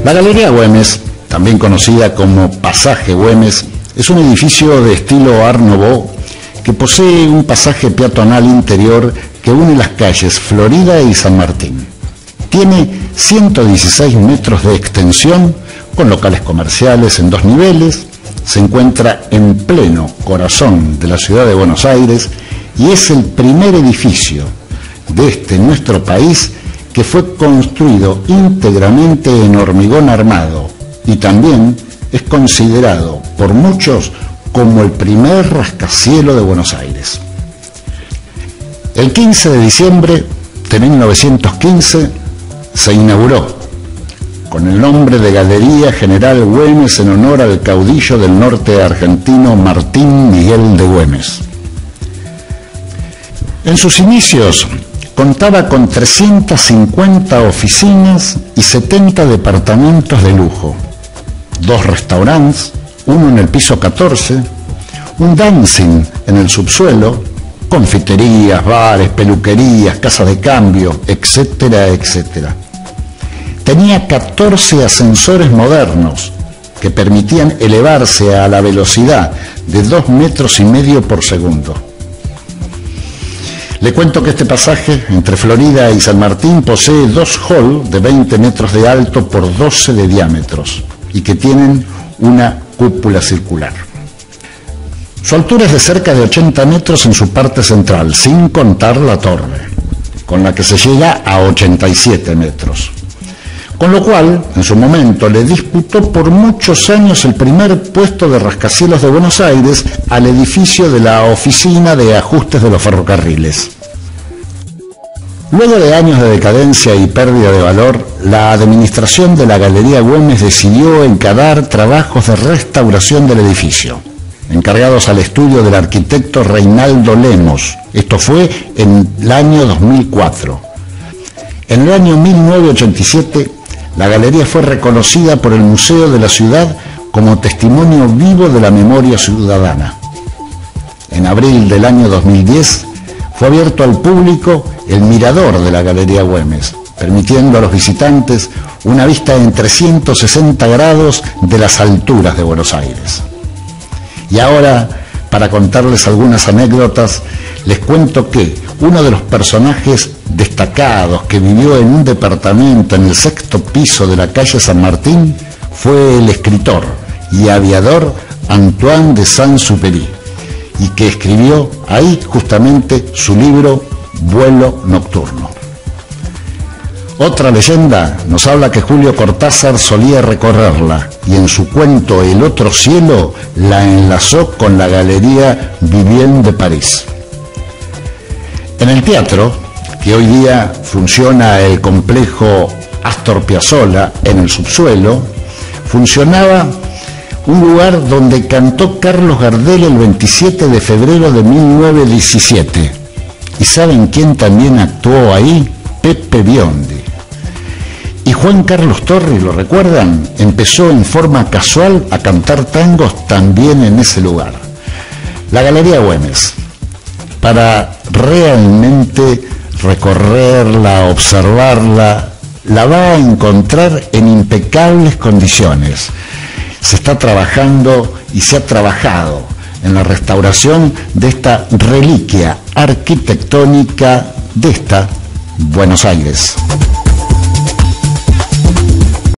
La Galería Güemes, también conocida como Pasaje Güemes, es un edificio de estilo Art Nouveau que posee un pasaje peatonal interior que une las calles Florida y San Martín. Tiene 116 metros de extensión, con locales comerciales en 2 niveles, se encuentra en pleno corazón de la ciudad de Buenos Aires y es el primer edificio de nuestro país que fue construido íntegramente en hormigón armado y también es considerado por muchos como el primer rascacielos de Buenos Aires. El 15 de diciembre de 1915 se inauguró con el nombre de Galería General Güemes en honor al caudillo del norte argentino Martín Miguel de Güemes. En sus inicios contaba con 350 oficinas y 70 departamentos de lujo, 2 restaurantes, uno en el piso 14, un dancing en el subsuelo, confiterías, bares, peluquerías, casas de cambio, etcétera, etcétera. Tenía 14 ascensores modernos que permitían elevarse a la velocidad de 2,5 metros por segundo. Le cuento que este pasaje entre Florida y San Martín posee 2 halls de 20 metros de alto por 12 de diámetros y que tienen una cúpula circular. Su altura es de cerca de 80 metros en su parte central, sin contar la torre, con la que se llega a 87 metros. Con lo cual, en su momento, le disputó por muchos años el primer puesto de rascacielos de Buenos Aires al edificio de la Oficina de Ajustes de los Ferrocarriles. Luego de años de decadencia y pérdida de valor, la administración de la Galería Güemes decidió encarar trabajos de restauración del edificio, encargados al estudio del arquitecto Reinaldo Lemos. Esto fue en el año 2004. En el año 1987, la galería fue reconocida por el Museo de la Ciudad como testimonio vivo de la memoria ciudadana. En abril del año 2010 fue abierto al público el mirador de la Galería Güemes, permitiendo a los visitantes una vista en 360 grados de las alturas de Buenos Aires. Y ahora, para contarles algunas anécdotas, les cuento que uno de los personajes destacados que vivió en un departamento en el 6º piso de la calle San Martín fue el escritor y aviador Antoine de Saint-Exupéry, y que escribió ahí justamente su libro Vuelo Nocturno. Otra leyenda nos habla que Julio Cortázar solía recorrerla y en su cuento El otro cielo la enlazó con la Galería Vivien de París. En el teatro, que hoy día funciona el complejo Astor Piazzolla en el subsuelo, funcionaba un lugar donde cantó Carlos Gardel el 27 de febrero de 1917. ¿Y saben quién también actuó ahí? Pepe Biondi. Y Juan Carlos Torri, ¿lo recuerdan? Empezó en forma casual a cantar tangos también en ese lugar. La Galería Güemes, para realmente recorrerla, observarla, la va a encontrar en impecables condiciones. Se está trabajando y se ha trabajado en la restauración de esta reliquia arquitectónica de esta Buenos Aires.